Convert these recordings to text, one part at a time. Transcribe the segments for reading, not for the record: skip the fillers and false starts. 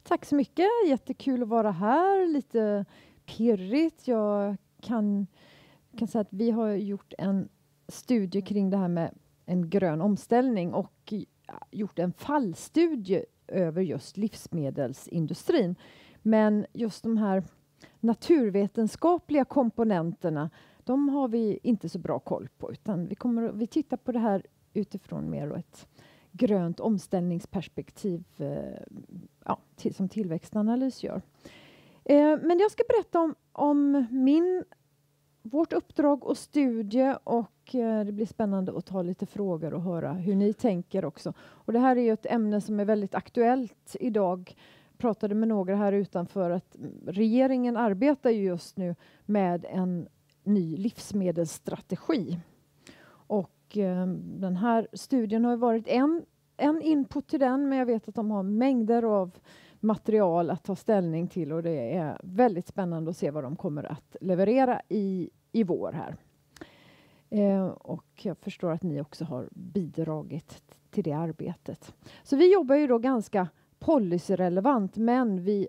Tack så mycket. Jättekul att vara här. Lite pirrigt. Jag kan säga att vi har gjort en studie kring det här med en grön omställning och gjort en fallstudie över just livsmedelsindustrin. Men just de här naturvetenskapliga komponenterna, de har vi inte så bra koll på, utan vi tittar på det här utifrån mer ett grönt omställningsperspektiv som Tillväxtanalys gör. Men jag ska berätta om vårt uppdrag och studie, och det blir spännande att ta lite frågor och höra hur ni tänker också. Och det här är ju ett ämne som är väldigt aktuellt idag. Pratade med några här utanför att regeringen arbetar ju just nu med en ny livsmedelsstrategi. Och den här studien har varit en input till den, men jag vet att de har mängder av material att ta ställning till, och det är väldigt spännande att se vad de kommer att leverera i vår här. Och jag förstår att ni också har bidragit till det arbetet. Så vi jobbar ju då ganska policyrelevant, men vi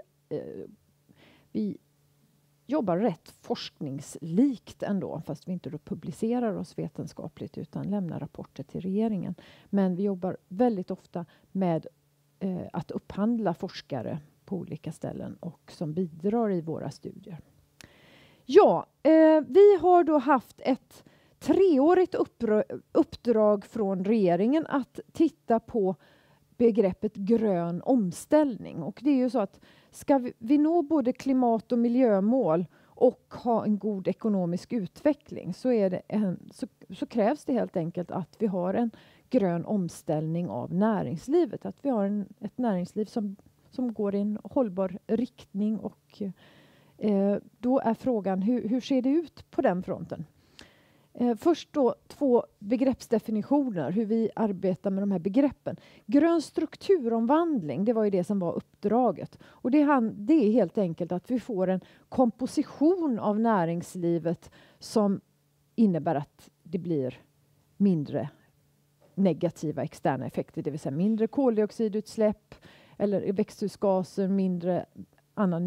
jobbar rätt forskningslikt ändå, fast vi inte då publicerar oss vetenskapligt utan lämnar rapporter till regeringen. Men vi jobbar väldigt ofta med att upphandla forskare på olika ställen och som bidrar i våra studier. Ja, vi har då haft ett 3-årigt uppdrag från regeringen att titta på begreppet grön omställning. Och det är ju så att ska vi nå både klimat- och miljömål och ha en god ekonomisk utveckling, så krävs det helt enkelt att vi har en grön omställning av näringslivet. Att vi har ett näringsliv som går i en hållbar riktning, och då är frågan hur ser det ut på den fronten? Först då 2 begreppsdefinitioner, hur vi arbetar med de här begreppen. Grön strukturomvandling, det var ju det som var uppdraget. Och det är helt enkelt att vi får en komposition av näringslivet som innebär att det blir mindre negativa externa effekter, det vill säga mindre koldioxidutsläpp eller växthusgaser, mindre annan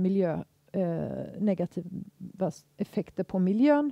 negativa effekter på miljön.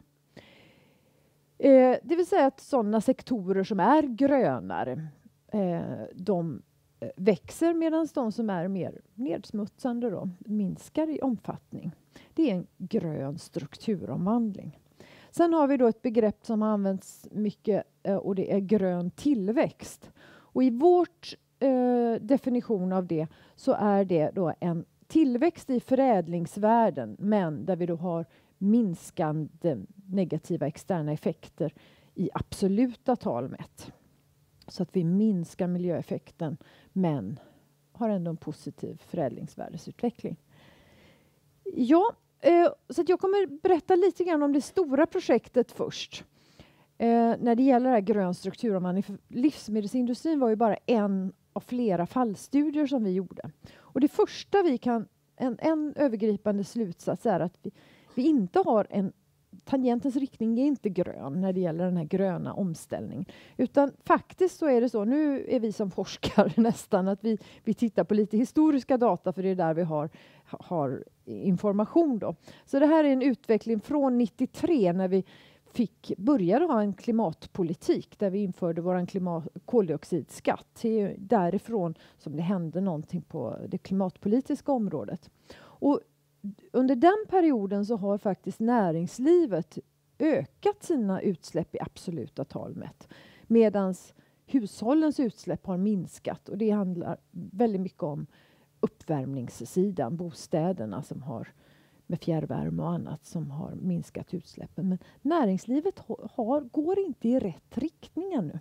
Det vill säga att sådana sektorer som är grönare, de växer, medan de som är mer nedsmutsande då minskar i omfattning. Det är en grön strukturomvandling. Sen har vi då ett begrepp som används mycket, och det är grön tillväxt. Och i vårt definition av det så är det då en tillväxt i förädlingsvärden, men där vi då har minskande negativa externa effekter i absoluta tal mätt. Så att vi minskar miljöeffekten, men har ändå en positiv förädlingsvärdesutveckling. Ja, så att jag kommer berätta lite grann om det stora projektet först. När det gäller det här grön strukturomvandling. För livsmedelsindustrin var ju bara en av flera fallstudier som vi gjorde. Och det första en övergripande slutsats är att vi inte har tangentens riktning är inte grön när det gäller den här gröna omställningen. Utan faktiskt så är det så, nu är vi som forskare nästan att vi tittar på lite historiska data, för det är där vi har information då. Så det här är en utveckling från 93 när vi började ha en klimatpolitik där vi införde vår koldioxidskatt. Det är därifrån som det hände någonting på det klimatpolitiska området. Och under den perioden så har faktiskt näringslivet ökat sina utsläpp i absoluta tal mätt, medan hushållens utsläpp har minskat, och det handlar väldigt mycket om uppvärmningssidan, bostäderna som har med fjärrvärme och annat som har minskat utsläppen. Men näringslivet går inte i rätt riktning ännu.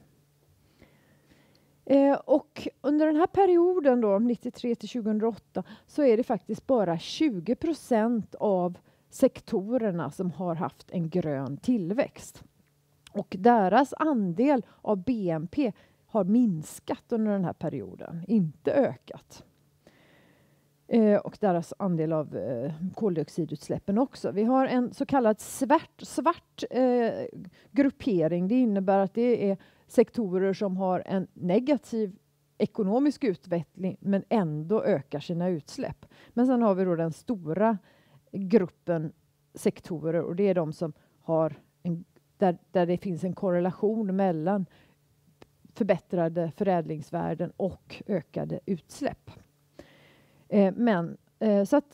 Och under den här perioden då, 93 till 2008, så är det faktiskt bara 20% av sektorerna som har haft en grön tillväxt. Och deras andel av BNP har minskat under den här perioden, inte ökat. Och deras andel av koldioxidutsläppen också. Vi har en så kallad svart gruppering. Det innebär att det är sektorer som har en negativ ekonomisk utveckling men ändå ökar sina utsläpp. Men sen har vi då den stora gruppen sektorer, och det är de som har där det finns en korrelation mellan förbättrade förädlingsvärden och ökade utsläpp. Så att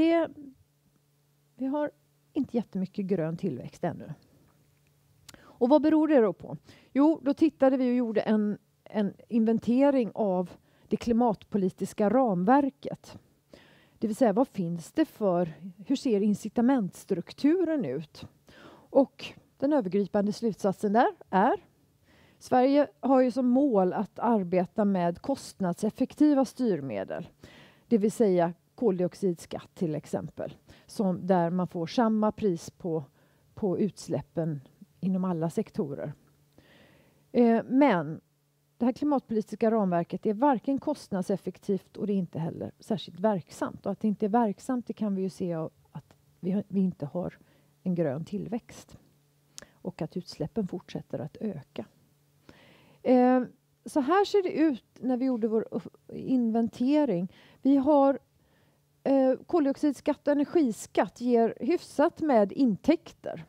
vi har inte jättemycket grön tillväxt ännu. Och vad beror det då på? Jo, då tittade vi och gjorde en inventering av det klimatpolitiska ramverket. Det vill säga, vad finns det hur ser incitamentstrukturen ut? Och den övergripande slutsatsen där är: Sverige har ju som mål att arbeta med kostnadseffektiva styrmedel. Det vill säga koldioxidskatt till exempel. Där man får samma pris på utsläppen inom alla sektorer. Men det här klimatpolitiska ramverket är varken kostnadseffektivt och det är inte heller särskilt verksamt. Och att det inte är verksamt, det kan vi ju se av att vi inte har en grön tillväxt. Och att utsläppen fortsätter att öka. Så här ser det ut när vi gjorde vår inventering. Vi har koldioxidskatt och energiskatt ger hyfsat med intäkter.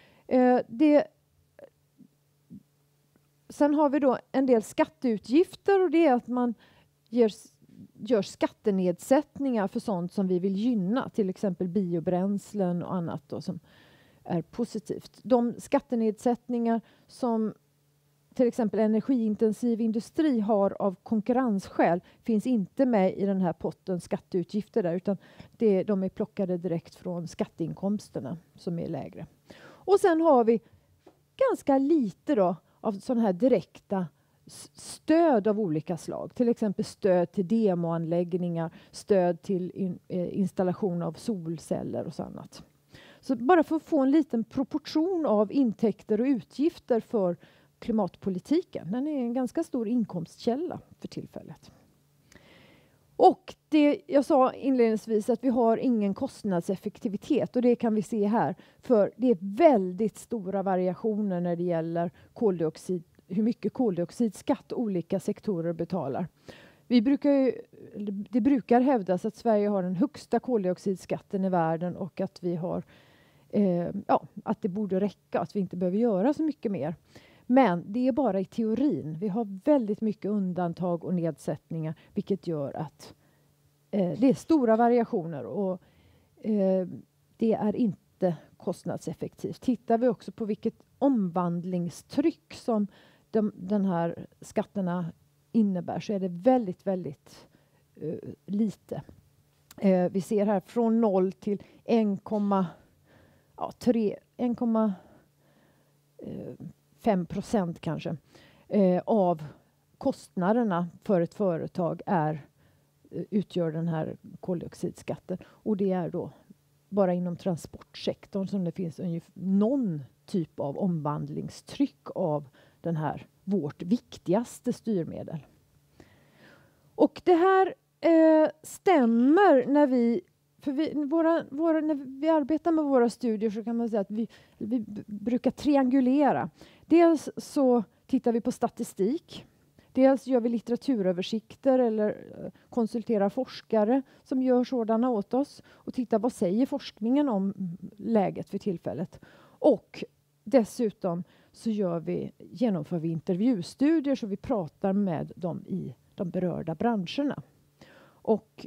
Sen har vi då en del skatteutgifter, och det är att man gör skattenedsättningar för sånt som vi vill gynna, till exempel biobränslen och annat då, som är positivt. De skattenedsättningar som till exempel energiintensiv industri har av konkurrensskäl finns inte med i den här potten skatteutgifter där, utan de är plockade direkt från skatteinkomsterna som är lägre. Och sen har vi ganska lite då av sådana här direkta stöd av olika slag. Till exempel stöd till demoanläggningar, stöd till installation av solceller och så annat. Så bara för att få en liten proportion av intäkter och utgifter för klimatpolitiken. Den är en ganska stor inkomstkälla för tillfället. Och jag sa inledningsvis att vi har ingen kostnadseffektivitet, och det kan vi se här. För det är väldigt stora variationer när det gäller hur mycket koldioxidskatt olika sektorer betalar. Det brukar hävdas att Sverige har den högsta koldioxidskatten i världen och att vi har att det borde räcka, att vi inte behöver göra så mycket mer. Men det är bara i teorin. Vi har väldigt mycket undantag och nedsättningar, vilket gör att det är stora variationer och det är inte kostnadseffektivt. Tittar vi också på vilket omvandlingstryck som den här skatterna innebär, så är det väldigt, väldigt lite. Vi ser här från 0 till 1,5% kanske av kostnaderna för ett företag utgör den här koldioxidskatten. Och det är då bara inom transportsektorn som det finns någon typ av omvandlingstryck av den här vårt viktigaste styrmedel. Och det här stämmer när vi arbetar med våra studier, så kan man säga att vi brukar triangulera. Dels så tittar vi på statistik. Dels gör vi litteraturöversikter eller konsulterar forskare som gör sådana åt oss och tittar vad säger forskningen om läget för tillfället. Och dessutom så genomför vi intervjustudier, så vi pratar med dem i de berörda branscherna. Och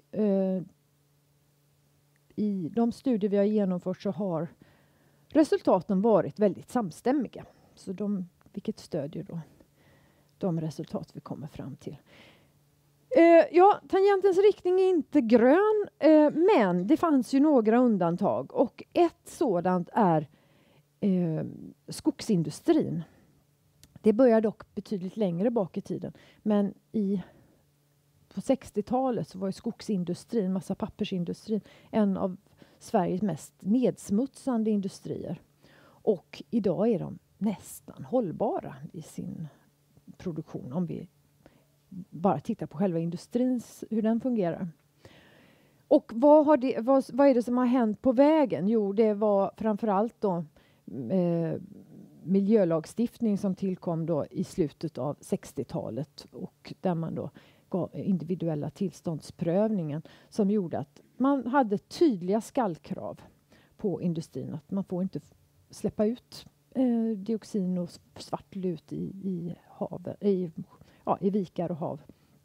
i de studier vi har genomfört så har resultaten varit väldigt samstämmiga. Så vilket stödjer då de resultat vi kommer fram till. Tangentens riktning är inte grön, men det fanns ju några undantag. Och ett sådant är skogsindustrin. Det börjar dock betydligt längre bak i tiden. Men på 60-talet så var ju skogsindustrin, massa pappersindustrin, en av Sveriges mest nedsmutsande industrier. Och idag är de nästan hållbara i sin produktion, om vi bara tittar på själva industrin, hur den fungerar. Och vad är det som har hänt på vägen? Jo, det var framförallt då miljölagstiftning som tillkom då i slutet av 60-talet och där man då gav individuella tillståndsprövningen som gjorde att man hade tydliga skallkrav på industrin att man får inte släppa ut dioxin och svartlut i vikar och hav.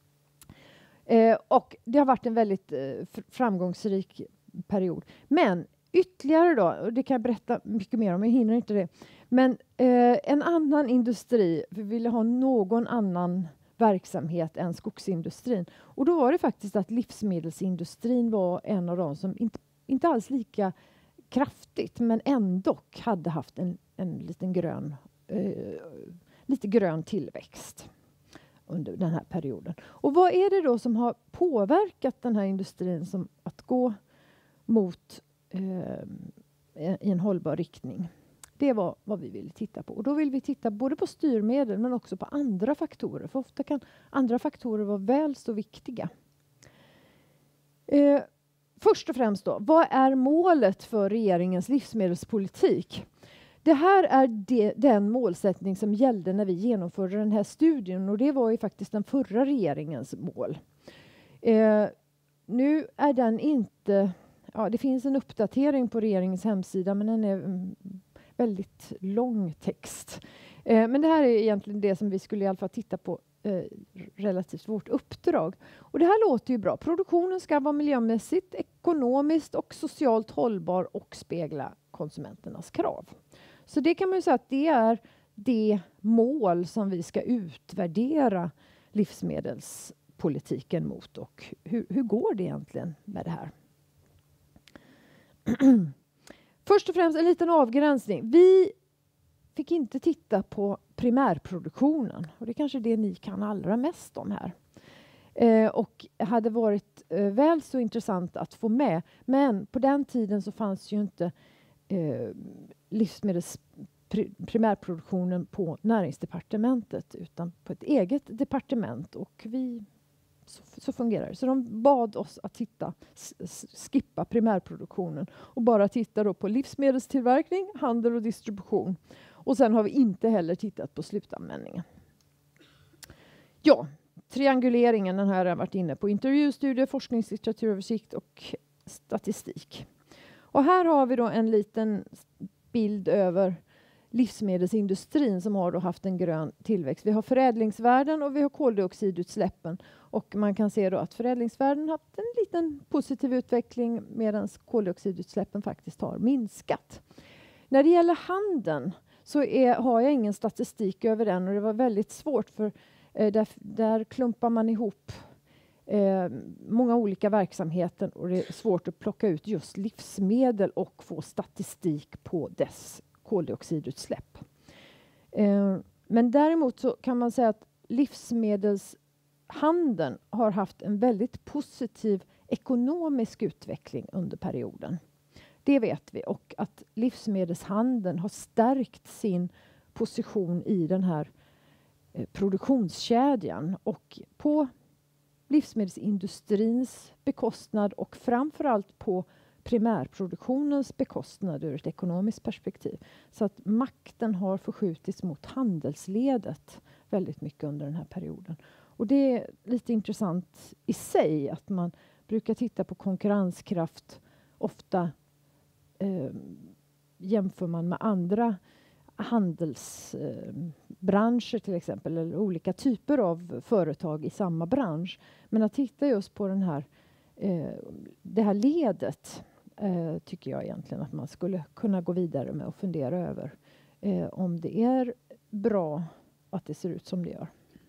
Och det har varit en väldigt framgångsrik period. Men ytterligare då, och det kan jag berätta mycket mer om, jag hinner inte det. Men en annan industri, vi ville ha någon annan verksamhet än skogsindustrin. Och då var det faktiskt att livsmedelsindustrin var en av de som inte alls lika kraftigt, men ändå hade haft en liten lite grön tillväxt under den här perioden. Och vad är det då som har påverkat den här industrin som att gå mot i en hållbar riktning? Det var vad vi ville titta på. Och då vill vi titta både på styrmedel men också på andra faktorer. För ofta kan andra faktorer vara väl så viktiga. Först och främst då, vad är målet för regeringens livsmedelspolitik? Det här är den målsättning som gällde när vi genomförde den här studien och det var ju faktiskt den förra regeringens mål. Nu är den inte, det finns en uppdatering på regeringens hemsida men den är väldigt lång text. Men det här är egentligen det som vi skulle i alla fall titta på relativt vårt uppdrag. Och det här låter ju bra. Produktionen ska vara miljömässigt, ekonomiskt och socialt hållbar och spegla konsumenternas krav. Så det kan man ju säga att det är det mål som vi ska utvärdera livsmedelspolitiken mot. Och hur går det egentligen med det här? Först och främst en liten avgränsning. Vi fick inte titta på primärproduktionen. Och det är kanske det ni kan allra mest om här. Och hade varit väl så intressant att få med. Men på den tiden så fanns ju inte primärproduktionen på näringsdepartementet utan på ett eget departement och så fungerar det. Så de bad oss att skippa primärproduktionen och bara titta då på livsmedelstillverkning, handel och distribution. Och sen har vi inte heller tittat på slutanvändningen. Ja, trianguleringen, den här har jag varit inne på. Intervjustudier, forskningslitteraturöversikt och statistik. Och här har vi då en liten bild över livsmedelsindustrin som har då haft en grön tillväxt. Vi har förädlingsvärden och vi har koldioxidutsläppen. Och man kan se då att förädlingsvärden har haft en liten positiv utveckling medan koldioxidutsläppen faktiskt har minskat. När det gäller handeln så har jag ingen statistik över den och det var väldigt svårt för där klumpar man ihop många olika verksamheter och det är svårt att plocka ut just livsmedel och få statistik på dess koldioxidutsläpp. Men däremot så kan man säga att livsmedelshandeln har haft en väldigt positiv ekonomisk utveckling under perioden. Det vet vi och att livsmedelshandeln har stärkt sin position i den här produktionskedjan och på livsmedelsindustrins bekostnad och framförallt på primärproduktionens bekostnad ur ett ekonomiskt perspektiv. Så att makten har förskjutits mot handelsledet väldigt mycket under den här perioden. Och det är lite intressant i sig att man brukar titta på konkurrenskraft. Ofta jämför man med andra handelsbranscher till exempel eller olika typer av företag i samma bransch. Men att titta just på det här ledet tycker jag egentligen att man skulle kunna gå vidare med och fundera över om det är bra att det ser ut som det gör.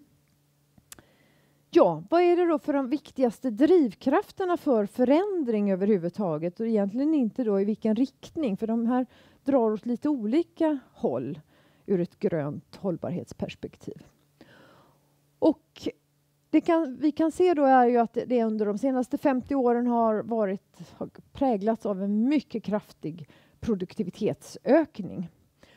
Ja, vad är det då för de viktigaste drivkrafterna för förändring överhuvudtaget och egentligen inte då i vilken riktning, för de här drar åt lite olika håll ur ett grönt hållbarhetsperspektiv. Och vi kan se då är ju att det under de senaste 50 åren har präglats av en mycket kraftig produktivitetsökning.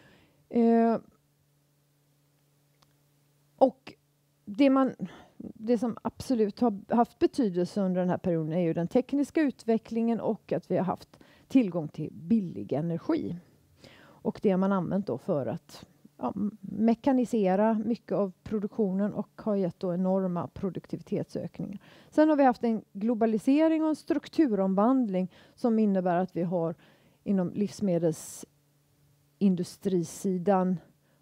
Och det som absolut har haft betydelse under den här perioden är ju den tekniska utvecklingen och att vi har haft tillgång till billig energi. Och det har man använt då för att mekanisera mycket av produktionen och har gett då enorma produktivitetsökningar. Sen har vi haft en globalisering och en strukturomvandling som innebär att vi har inom livsmedelsindustrisidan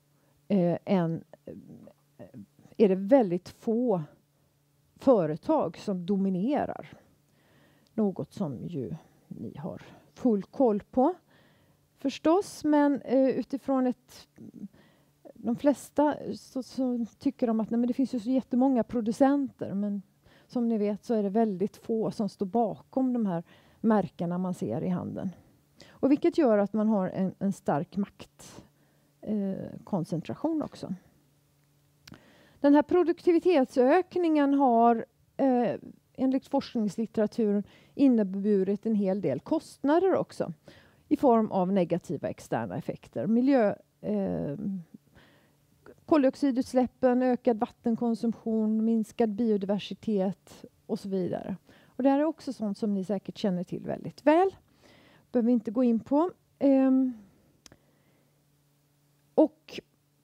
är det väldigt få företag som dominerar. Något som ju ni har full koll på förstås, men utifrån de flesta så tycker de att nej, men det finns ju så jättemånga producenter, men som ni vet så är det väldigt få som står bakom de här märkena man ser i handeln. Och vilket gör att man har en stark maktkoncentration också. Den här produktivitetsökningen har enligt forskningslitteraturen inneburit en hel del kostnader också i form av negativa externa effekter. Koldioxidutsläppen, ökad vattenkonsumtion, minskad biodiversitet och så vidare. Och det här är också sånt som ni säkert känner till väldigt väl. Behöver vi inte gå in på. Och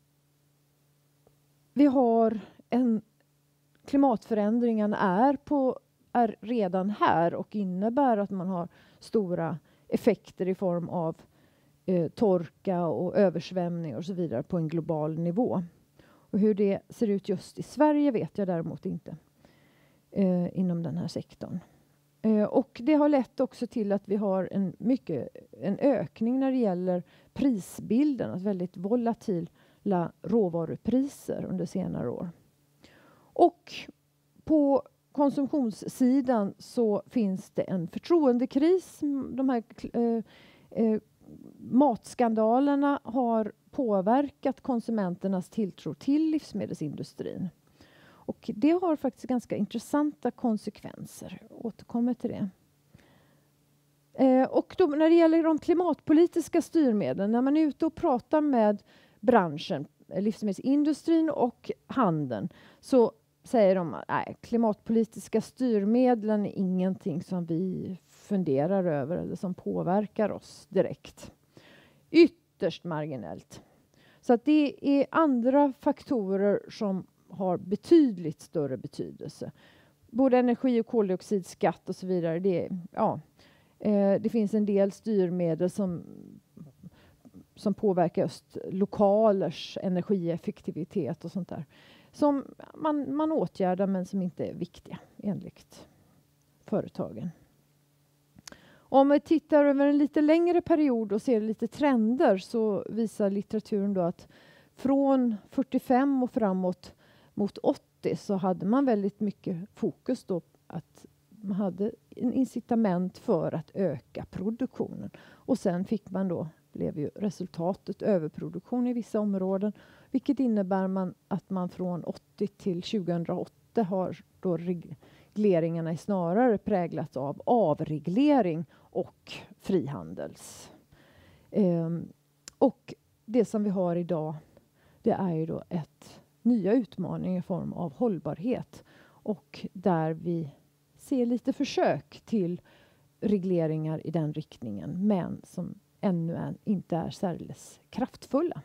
vi har klimatförändringen är redan här och innebär att man har stora effekter i form av torka och översvämning och så vidare på en global nivå. Och hur det ser ut just i Sverige vet jag däremot inte inom den här sektorn. Och det har lett också till att vi har en ökning när det gäller prisbilden, att väldigt volatila råvarupriser under senare år. Och på konsumtionssidan så finns det en förtroendekris. De här matskandalerna har påverkat konsumenternas tilltro till livsmedelsindustrin. Och det har faktiskt ganska intressanta konsekvenser. Jag återkommer till det. Och då, när det gäller de klimatpolitiska styrmedlen, när man är ute och pratar med branschen, livsmedelsindustrin och handeln, så säger de att klimatpolitiska styrmedlen är ingenting som vi funderar över eller som påverkar oss direkt. Ytterst marginellt. Så att det är andra faktorer som har betydligt större betydelse. Både energi- och koldioxidskatt och så vidare. Det finns en del styrmedel som påverkar just lokalers energieffektivitet och sånt där. Som man åtgärdar men som inte är viktiga enligt företagen. Om vi tittar över en lite längre period och ser lite trender så visar litteraturen då att från 45 och framåt mot 80 så hade man väldigt mycket fokus då att man hade en incitament för att öka produktionen. Och sen blev ju resultatet överproduktion i vissa områden, vilket innebär att man från 80 till 2008 har då regleringarna snarare präglats av avreglering och frihandels. Och det som vi har idag, det är ju då nya utmaningar i form av hållbarhet. Och där vi ser lite försök till regleringar i den riktningen, men som ännu inte är särdeles kraftfulla.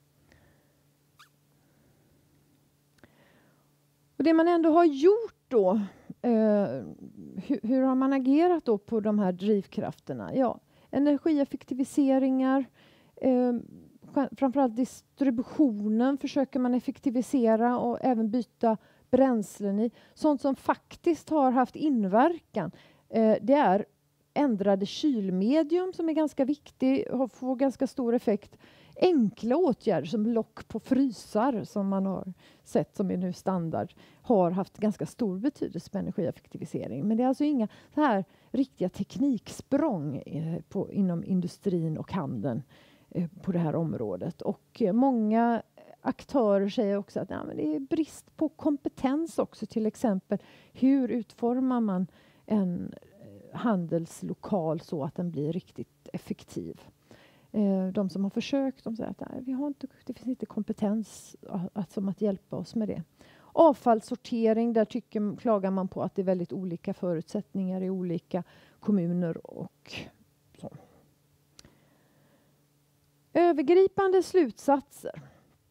Och det man ändå har gjort då, hur har man agerat då på de här drivkrafterna? Ja, energieffektiviseringar, framförallt distributionen försöker man effektivisera och även byta bränslen i. Sånt som faktiskt har haft inverkan, det är ändrade kylmedium som är ganska viktig och får ganska stor effekt. Enkla åtgärder som lock på frysar som man har sett som är nu standard har haft ganska stor betydelse på energieffektivisering. Men det är alltså inga så här riktiga tekniksprång inom industrin och handeln på det här området. Och många aktörer säger också att men det är brist på kompetens också. Till exempel hur utformar man en handelslokal så att den blir riktigt effektiv. De som har försökt, de säger att det finns inte kompetens att hjälpa oss med det. Avfallssortering, där klagar man på att det är väldigt olika förutsättningar i olika kommuner och så. Övergripande slutsatser.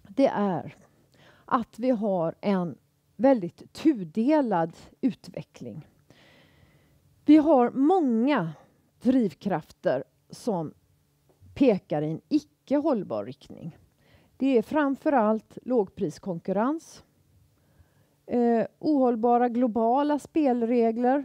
det är att vi har en väldigt tudelad utveckling. Vi har många drivkrafter som pekar i en icke hållbar riktning. Det är framförallt lågpriskonkurrens, ohållbara globala spelregler.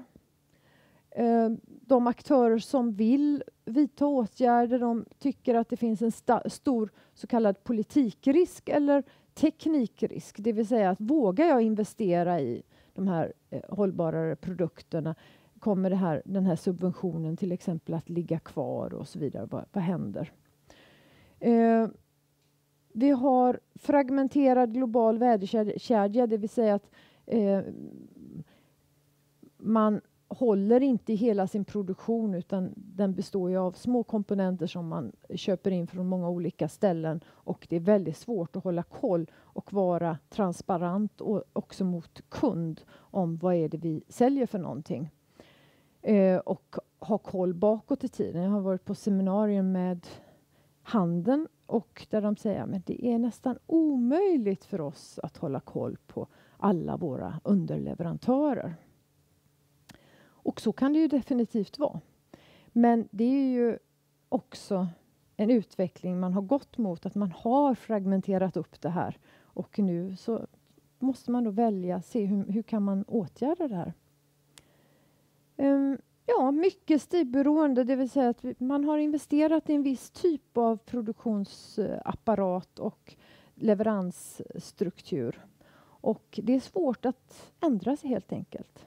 De aktörer som vill vidta åtgärder, de tycker att det finns en stor så kallad politikrisk eller teknikrisk. Det vill säga att vågar jag investera i de här hållbarare produkterna, kommer den här subventionen till exempel att ligga kvar och så vidare. Vad händer? Vi har fragmenterad global värdekedja, det vill säga att man håller inte i hela sin produktion, utan den består ju av små komponenter som man köper in från många olika ställen, och det är väldigt svårt att hålla koll och vara transparent och också mot kund om vad är det vi säljer för någonting. Och ha koll bakåt i tiden. Jag har varit på seminarium med handeln och där de säger att det är nästan omöjligt för oss att hålla koll på alla våra underleverantörer. Och så kan det ju definitivt vara. Men det är ju också en utveckling man har gått mot, att man har fragmenterat upp det här. Och nu så måste man då välja, se hur kan man åtgärda det här. Ja, mycket stilberoende, det vill säga att man har investerat i en viss typ av produktionsapparat och leveransstruktur. Och det är svårt att ändra sig helt enkelt.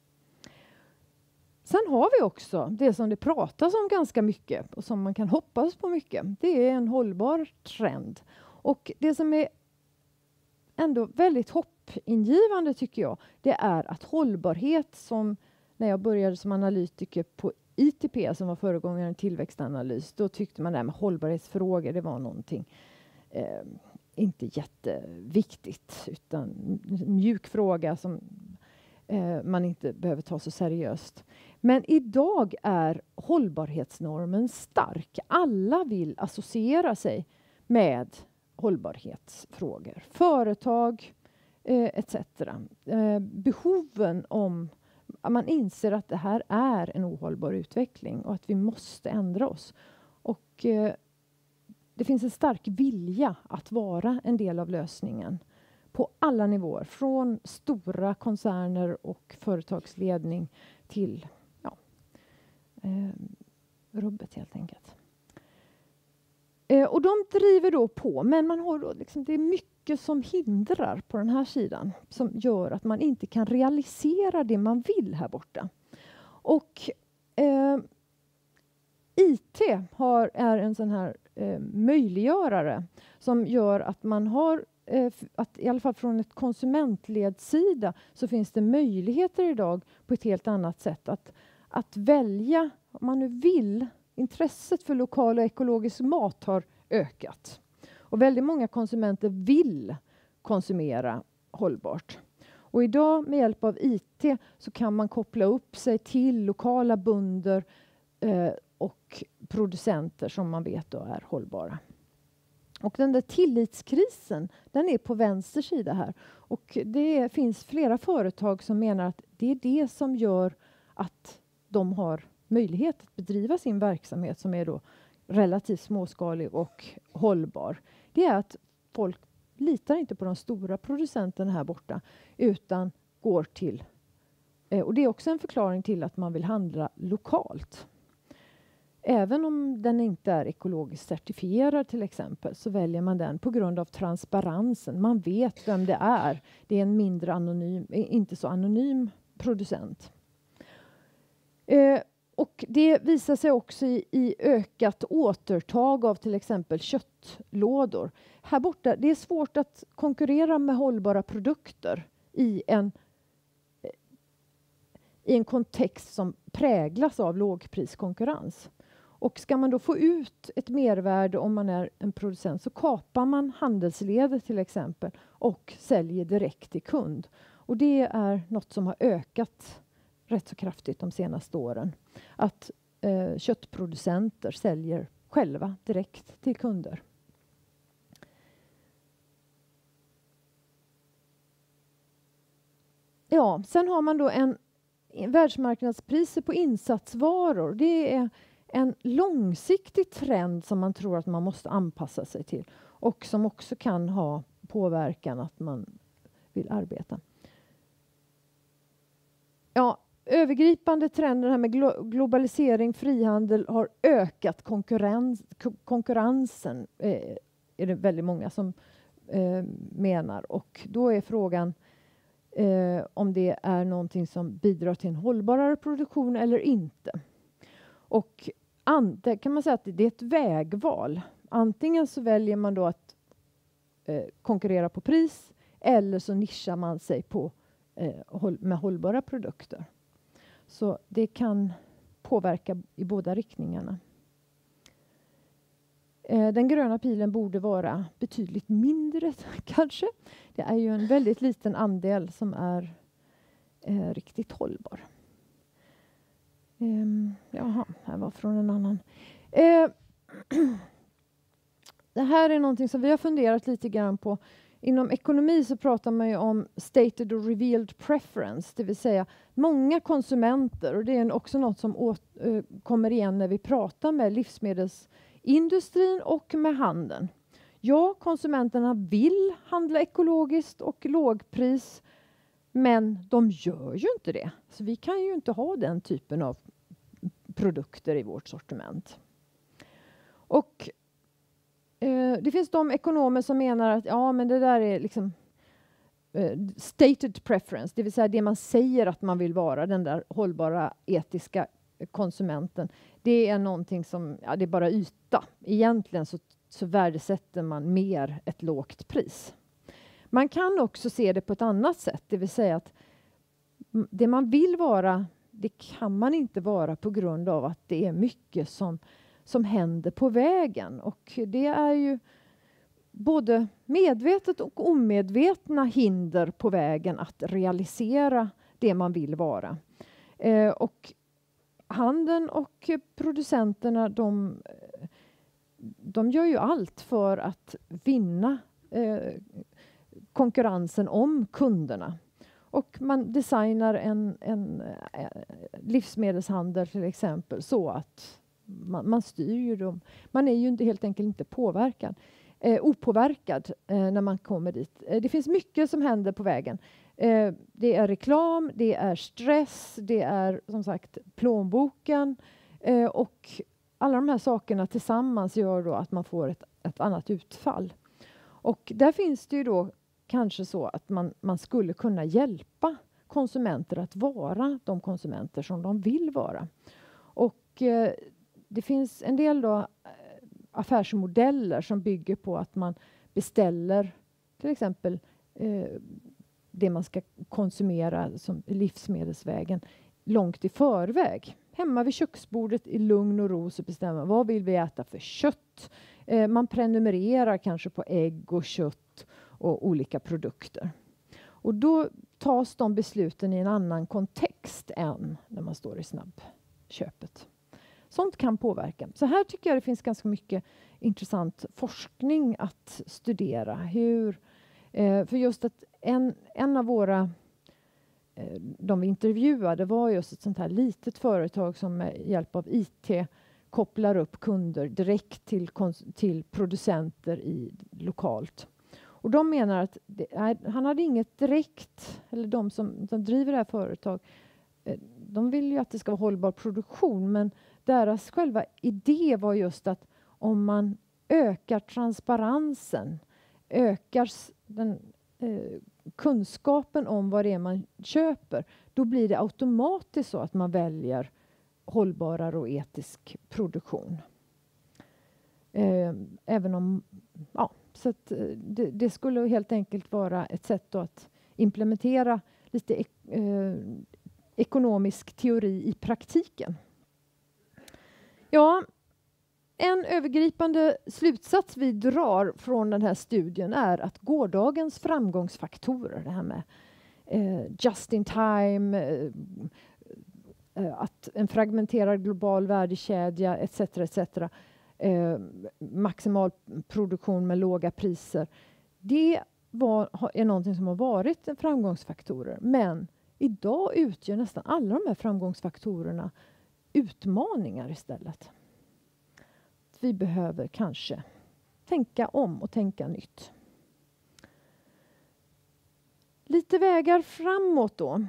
Sen har vi också det som det pratas om ganska mycket och som man kan hoppas på mycket. Det är en hållbar trend. Och det som är ändå väldigt hoppingivande tycker jag, det är att hållbarhet, som när jag började som analytiker på ITP som var föregångaren tillväxtanalys, då tyckte man det här med hållbarhetsfrågor, det var någonting inte jätteviktigt, utan en mjuk fråga som man inte behöver ta så seriöst. Men idag är hållbarhetsnormen stark. Alla vill associera sig med hållbarhetsfrågor. Företag etc. Behoven om man inser att det här är en ohållbar utveckling och att vi måste ändra oss. Och det finns en stark vilja att vara en del av lösningen på alla nivåer. Från stora koncerner och företagsledning till rubbet helt enkelt. Och de driver då på, men man har då liksom, det är mycket som hindrar på den här sidan som gör att man inte kan realisera det man vill här borta. Och IT är en sån här möjliggörare som gör att man har att i alla fall från ett konsumentledsida så finns det möjligheter idag på ett helt annat sätt att välja om man nu vill. Intresset för lokal och ekologisk mat har ökat. Och väldigt många konsumenter vill konsumera hållbart. Och idag med hjälp av IT så kan man koppla upp sig till lokala bönder och producenter som man vet då är hållbara. Och den där tillitskrisen, den är på vänster sida här. Och det finns flera företag som menar att det är det som gör att de har möjlighet att bedriva sin verksamhet som är då relativt småskalig och hållbar. Det är att folk litar inte på de stora producenterna här borta utan går till, och det är också en förklaring till att man vill handla lokalt. Även om den inte är ekologiskt certifierad till exempel så väljer man den på grund av transparensen. Man vet vem det är. Det är en mindre anonym, inte så anonym producent. Och det visar sig också i ökat återtag av till exempel köttlådor. Här borta, det är svårt att konkurrera med hållbara produkter i en kontext som präglas av lågpriskonkurrens. Och ska man då få ut ett mervärde om man är en producent så kapar man handelsledet till exempel och säljer direkt till kund. Och det är något som har ökat rätt så kraftigt de senaste åren. Att köttproducenter säljer själva direkt till kunder. Ja, sen har man då en världsmarknadspriser på insatsvaror. Det är en långsiktig trend som man tror att man måste anpassa sig till och som också kan ha påverkan att man vill arbeta. Ja, övergripande trenden här med globalisering, frihandel har ökat konkurrensen, är det väldigt många som menar. Och då är frågan om det är någonting som bidrar till en hållbarare produktion eller inte. Och det kan man säga att det är ett vägval. Antingen så väljer man då att konkurrera på pris eller så nischar man sig på med hållbara produkter. Så det kan påverka i båda riktningarna. Den gröna pilen borde vara betydligt mindre kanske. Det är ju en väldigt liten andel som är riktigt hållbar. Jaha, här var från en annan. Det här är någonting som vi har funderat lite grann på. Inom ekonomi så pratar man ju om stated or revealed preference, det vill säga många konsumenter, och det är också något som kommer igen när vi pratar med livsmedelsindustrin och med handeln. Ja, konsumenterna vill handla ekologiskt och lågpris, men de gör ju inte det. Så vi kan ju inte ha den typen av produkter i vårt sortiment. Och det finns de ekonomer som menar att ja, men det där är liksom stated preference, det vill säga det man säger att man vill vara, den där hållbara etiska konsumenten. Det är någonting som, ja, det är bara yta. Egentligen så värdesätter man mer ett lågt pris. Man kan också se det på ett annat sätt, det vill säga att det man vill vara, det kan man inte vara på grund av att det är mycket som händer på vägen. Och det är ju både medvetet och omedvetna hinder på vägen att realisera det man vill vara. Och handeln och producenterna, de gör ju allt för att vinna konkurrensen om kunderna. Och man designar en livsmedelshandel till exempel så att man styr ju dem. Man är ju helt enkelt inte opåverkad när man kommer dit. Det finns mycket som händer på vägen. Det är reklam, det är stress, det är som sagt plånboken och alla de här sakerna tillsammans gör då att man får ett annat utfall. Och där finns det ju då kanske så att man skulle kunna hjälpa konsumenter att vara de konsumenter som de vill vara. Och det finns en del då affärsmodeller som bygger på att man beställer till exempel det man ska konsumera som livsmedelsvägen långt i förväg. Hemma vid köksbordet i lugn och ro så bestämmer man vad vill vi äta för kött. Man prenumererar kanske på ägg och kött och olika produkter. Och då tas de besluten i en annan kontext än när man står i snabbköpet. Sånt kan påverka. Så här tycker jag det finns ganska mycket intressant forskning att studera. För just att en av våra, de vi intervjuade var just ett sånt här litet företag som med hjälp av IT kopplar upp kunder direkt till producenter lokalt. Och de menar att han hade inget direkt, eller de som driver det här företag, de vill ju att det ska vara hållbar produktion, men deras själva idé var just att om man ökar transparensen, ökar kunskapen om vad det är man köper, då blir det automatiskt så att man väljer hållbarare och etisk produktion. Även om, ja, så att det skulle helt enkelt vara ett sätt att implementera lite ekonomisk teori i praktiken. Ja, en övergripande slutsats vi drar från den här studien är att gårdagens framgångsfaktorer, det här med just in time, att en fragmenterad global värdekedja etc. Maximal produktion med låga priser, det är någonting som har varit en framgångsfaktorer, men Idag utgör nästan alla de här framgångsfaktorerna utmaningar istället. Vi behöver kanske tänka om och tänka nytt. Lite vägar framåt då.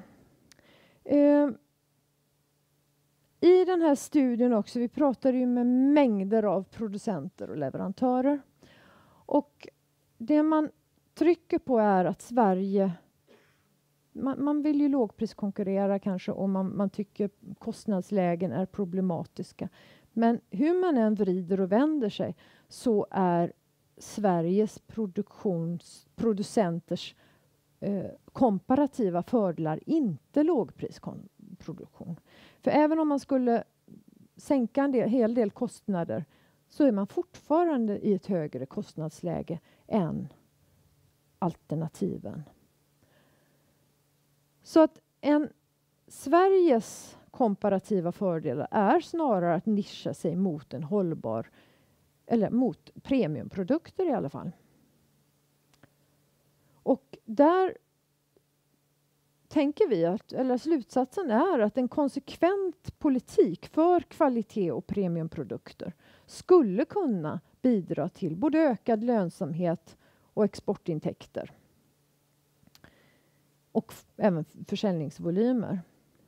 I den här studien också, vi pratar ju med mängder av producenter och leverantörer. Och det man trycker på är att Sverige, man vill ju lågpriskonkurrera kanske, och man tycker kostnadslägen är problematiska. Men hur man än vrider och vänder sig så är Sveriges producenters komparativa fördelar inte lågprisproduktion. För även om man skulle sänka en hel del kostnader så är man fortfarande i ett högre kostnadsläge än alternativen. Så att Sveriges komparativa fördelar är snarare att nischa sig mot en hållbar, eller mot premiumprodukter i alla fall. Och där tänker vi eller slutsatsen är att en konsekvent politik för kvalitet och premiumprodukter skulle kunna bidra till både ökad lönsamhet och exportintäkter. Och även försäljningsvolymer.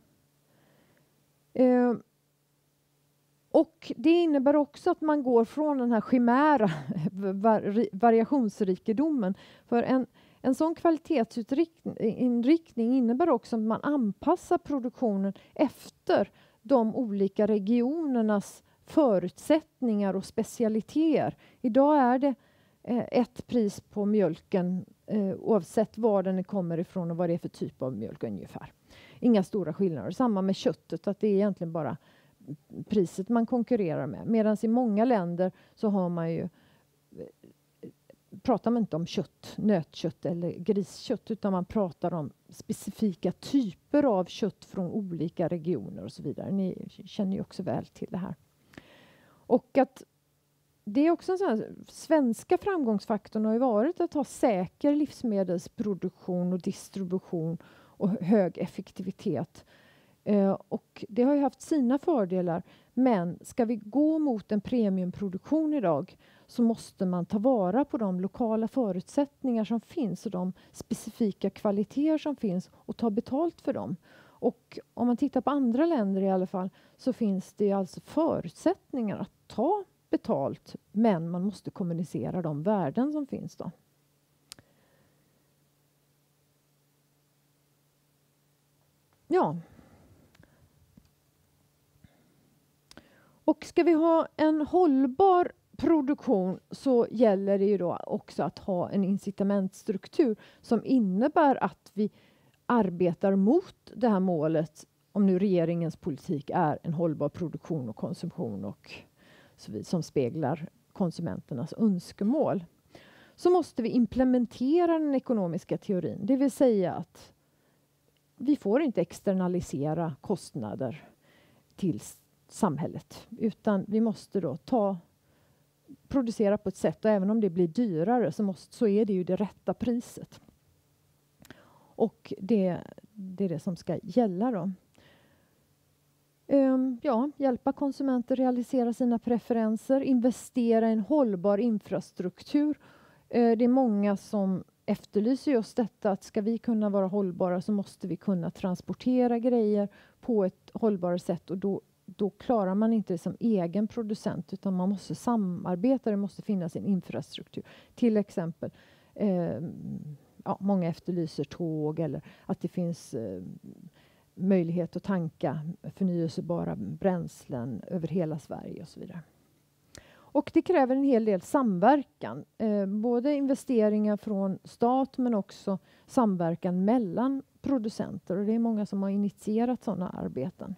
Och det innebär också att man går från den här chimära variationsrikedomen. För en sån kvalitetsinriktning innebär också att man anpassar produktionen efter de olika regionernas förutsättningar och specialiteter. Idag är det ett pris på mjölken oavsett var den kommer ifrån och vad det är för typ av mjölk ungefär. Inga stora skillnader. Samma med köttet, att det är egentligen bara priset man konkurrerar med. Medan i många länder så har man ju, pratar man inte om kött, nötkött eller griskött, utan man pratar om specifika typer av kött från olika regioner och så vidare. Ni känner ju också väl till det här. Och att det är också en sån här, svenska framgångsfaktorn har ju varit att ha säker livsmedelsproduktion och distribution och hög effektivitet. Och det har ju haft sina fördelar, men ska vi gå mot en premiumproduktion idag så måste man ta vara på de lokala förutsättningar som finns och de specifika kvaliteter som finns och ta betalt för dem. Och om man tittar på andra länder i alla fall så finns det alltså förutsättningar att ta betalt, men man måste kommunicera de värden som finns då. Ja. Och ska vi ha en hållbar produktion så gäller det ju då också att ha en incitamentstruktur som innebär att vi arbetar mot det här målet, om nu regeringens politik är en hållbar produktion och konsumtion och så vidare, som speglar konsumenternas önskemål. Så måste vi implementera den ekonomiska teorin, det vill säga att vi får inte externalisera kostnader till samhället, utan vi måste då producera på ett sätt, och även om det blir dyrare så är det ju det rätta priset. Och det är det som ska gälla då. Hjälpa konsumenter realisera sina preferenser, investera i en hållbar infrastruktur. Det är många som efterlyser just detta, att ska vi kunna vara hållbara så måste vi kunna transportera grejer på ett hållbart sätt, och då klarar man inte det som egen producent, utan man måste samarbeta, det måste finnas en infrastruktur. Till exempel, många efterlyser tåg, eller att det finns möjlighet att tanka förnyelsebara bränslen över hela Sverige och så vidare. Och det kräver en hel del samverkan, både investeringar från stat men också samverkan mellan producenter, och det är många som har initierat sådana arbeten.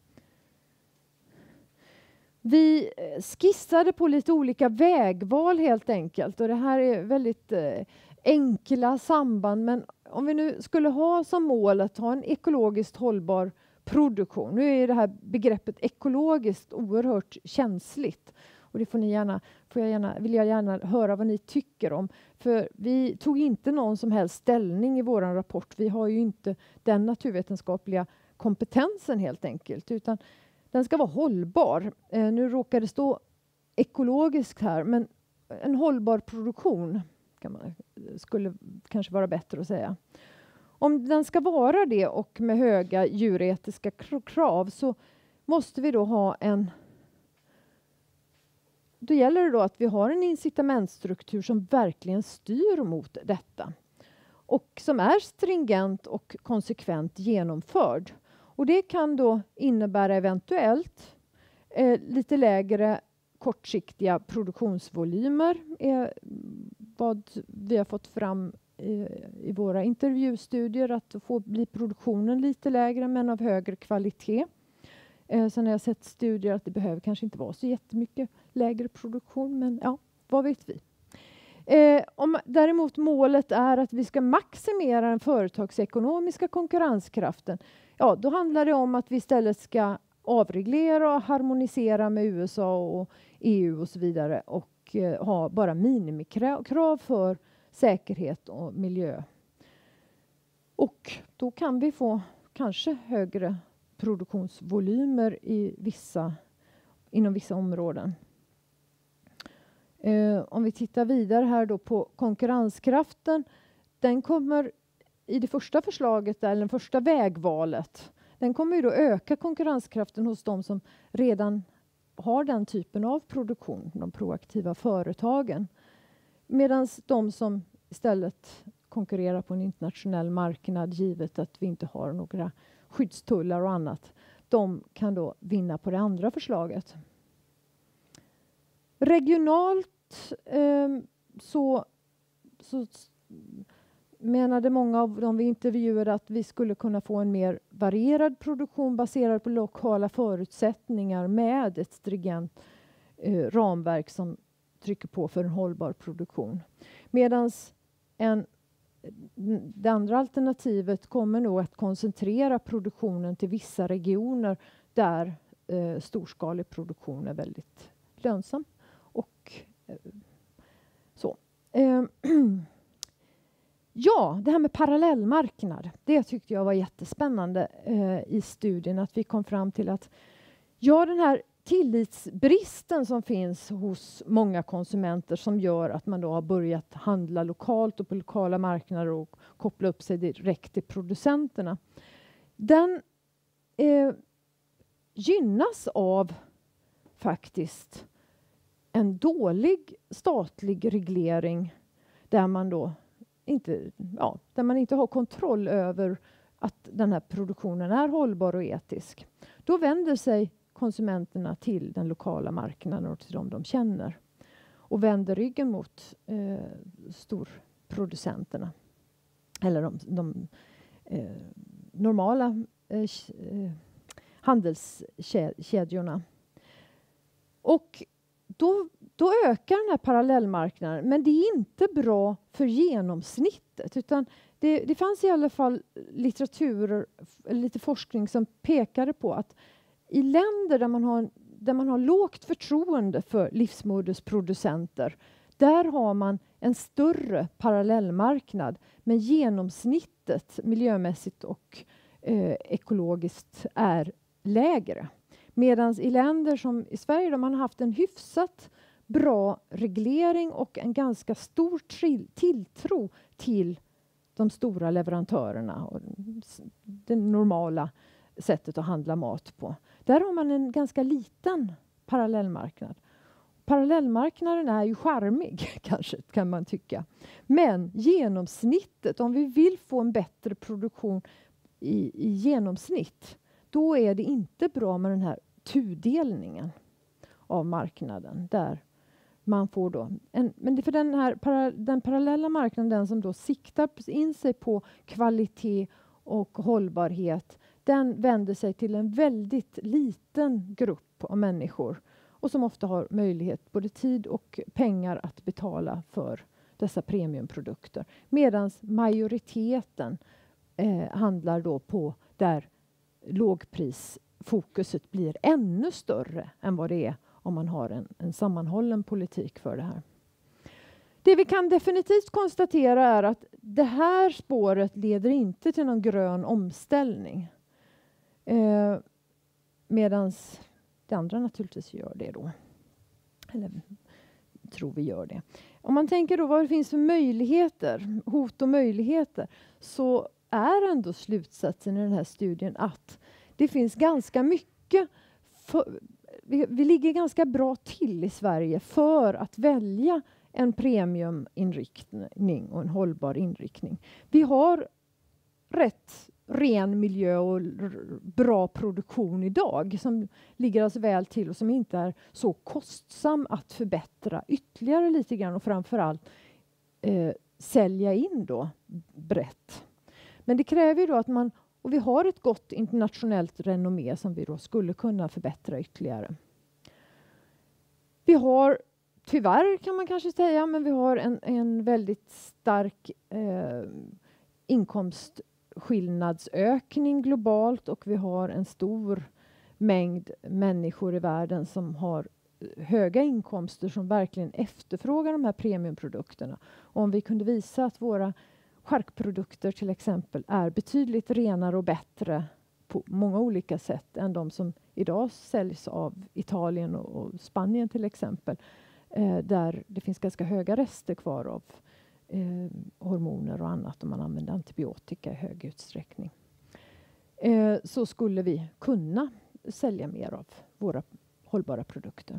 Vi skissade på lite olika vägval helt enkelt, och det här är väldigt enkla samband, men om vi nu skulle ha som mål att ha en ekologiskt hållbar produktion, nu är det här begreppet ekologiskt oerhört känsligt, Och det vill jag gärna höra vad ni tycker om. För vi tog inte någon som helst ställning i vår rapport. Vi har ju inte den naturvetenskapliga kompetensen helt enkelt, utan den ska vara hållbar. Nu råkar det stå ekologiskt här, men en hållbar produktion skulle kanske vara bättre att säga. Om den ska vara det och med höga djuretiska krav, så måste vi då ha då gäller det då att vi har en incitamentstruktur som verkligen styr mot detta och som är stringent och konsekvent genomförd. Och det kan då innebära eventuellt lite lägre kortsiktiga produktionsvolymer, är vad vi har fått fram i våra intervjustudier, att bli produktionen lite lägre men av högre kvalitet. Sen har jag sett studier att det behöver kanske inte vara så jättemycket lägre produktion, men ja, vad vet vi. Om däremot målet är att vi ska maximera den företagsekonomiska konkurrenskraften, ja, då handlar det om att vi istället ska avreglera och harmonisera med USA och EU och så vidare och ha bara minimikrav för säkerhet och miljö. Och då kan vi få kanske högre produktionsvolymer inom vissa områden. Om vi tittar vidare här då på konkurrenskraften, den kommer i det första förslaget, eller det första vägvalet, den kommer ju då öka konkurrenskraften hos de som redan har den typen av produktion, de proaktiva företagen. Medan de som istället konkurrerar på en internationell marknad, givet att vi inte har några skyddstullar och annat, de kan då vinna på det andra förslaget. Regionalt så menade många av dem vi intervjuade att vi skulle kunna få en mer varierad produktion baserad på lokala förutsättningar med ett stringent ramverk som trycker på för en hållbar produktion. Medan det andra alternativet kommer nog att koncentrera produktionen till vissa regioner där storskalig produktion är väldigt lönsam. Och så. Ja, det här med parallellmarknad, det tyckte jag var jättespännande i studien, att vi kom fram till att den här tillitsbristen som finns hos många konsumenter som gör att man då har börjat handla lokalt och på lokala marknader och koppla upp sig direkt till producenterna. Den gynnas av faktiskt en dålig statlig reglering där man då där man inte har kontroll över att den här produktionen är hållbar och etisk. Då vänder sig konsumenterna till den lokala marknaden och till dem de känner och vänder ryggen mot storproducenterna eller de normala handelskedjorna. Och då ökar den här parallellmarknaden, men det är inte bra för genomsnittet, utan det fanns i alla fall litteraturer, lite forskning som pekade på att i länder där man har lågt förtroende för livsmedelsproducenter, där har man en större parallellmarknad, men genomsnittet miljömässigt och ekologiskt är lägre. Medan i länder som i Sverige, där man har haft en hyfsat bra reglering och en ganska stor tilltro till de stora leverantörerna och det normala sättet att handla mat på. Där har man en ganska liten parallellmarknad. Parallellmarknaden är ju charmig, kanske kan man tycka. Men genomsnittet, om vi vill få en bättre produktion i genomsnitt, då är det inte bra med den här tudelningen av marknaden där man får då men för den parallella marknaden, den som då siktar in sig på kvalitet och hållbarhet, den vänder sig till en väldigt liten grupp av människor och som ofta har möjlighet, både tid och pengar, att betala för dessa premiumprodukter. Medan majoriteten handlar då på där lågprisfokuset blir ännu större än vad det är om man har en sammanhållen politik för det här. Det vi kan definitivt konstatera är att det här spåret leder inte till någon grön omställning. Medan det andra naturligtvis gör det då. Eller tror vi gör det. Om man tänker då vad det finns för möjligheter, hot och möjligheter, så är ändå slutsatsen i den här studien att det finns ganska mycket, vi ligger ganska bra till i Sverige för att välja en premiuminriktning och en hållbar inriktning. Vi har rätt ren miljö och bra produktion idag som ligger alltså väl till och som inte är så kostsam att förbättra ytterligare lite grann och framförallt sälja in då brett. Men det kräver ju då att och vi har ett gott internationellt renommé som vi då skulle kunna förbättra ytterligare. Vi har tyvärr kan man kanske säga, men vi har en väldigt stark inkomstskillnadsökning globalt och vi har en stor mängd människor i världen som har höga inkomster som verkligen efterfrågar de här premiumprodukterna. Och om vi kunde visa att våra charkprodukter till exempel är betydligt renare och bättre på många olika sätt än de som idag säljs av Italien och Spanien till exempel, där det finns ganska höga rester kvar av hormoner och annat om man använder antibiotika i hög utsträckning. Så skulle vi kunna sälja mer av våra hållbara produkter.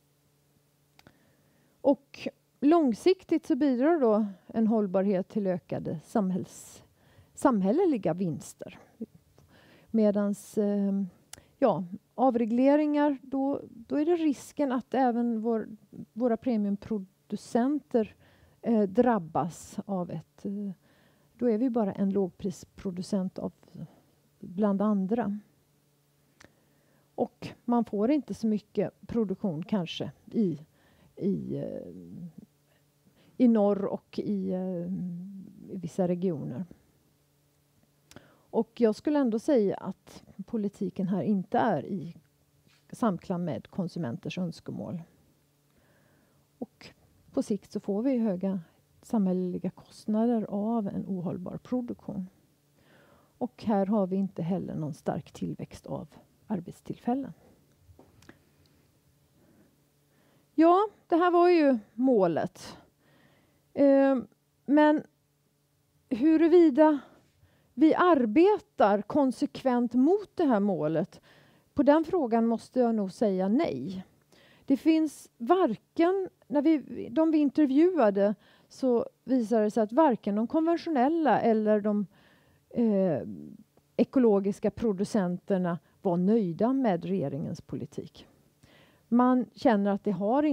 Och långsiktigt så bidrar då en hållbarhet till ökade samhälleliga vinster. Medans avregleringar, då är det risken att även våra premiumproducenter drabbas av då är vi bara en lågprisproducent bland andra. Och man får inte så mycket produktion kanske i norr och i vissa regioner. Och jag skulle ändå säga att politiken här inte är i samklang med konsumenters önskemål. Och på sikt så får vi höga samhälleliga kostnader av en ohållbar produktion. Och här har vi inte heller någon stark tillväxt av arbetstillfällen. Ja, det här var ju målet. Men huruvida vi arbetar konsekvent mot det här målet, på den frågan måste jag nog säga nej. Det finns varken, de vi intervjuade så visade det sig att varken de konventionella eller de ekologiska producenterna var nöjda med regeringens politik. Man känner att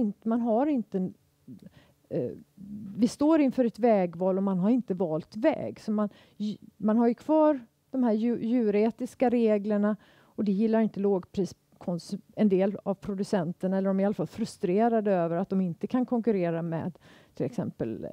vi står inför ett vägval och man har inte valt väg. Så man har ju kvar de här djuretiska reglerna och det gillar inte en del av producenterna, eller de är i alla fall frustrerade över att de inte kan konkurrera med till exempel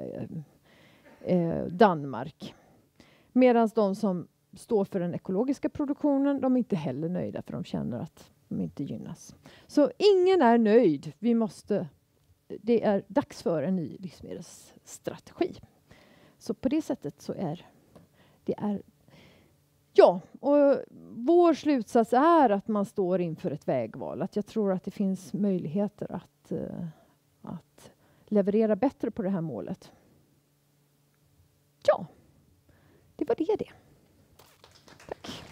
Danmark. Medan de som står för den ekologiska produktionen, de är inte heller nöjda för de känner att de inte gynnas. Så ingen är nöjd. Det är dags för en ny livsmedelsstrategi. Så på det sättet så är det. Ja, och vår slutsats är att man står inför ett vägval. Att jag tror att det finns möjligheter att leverera bättre på det här målet. Ja, det var det. Tack.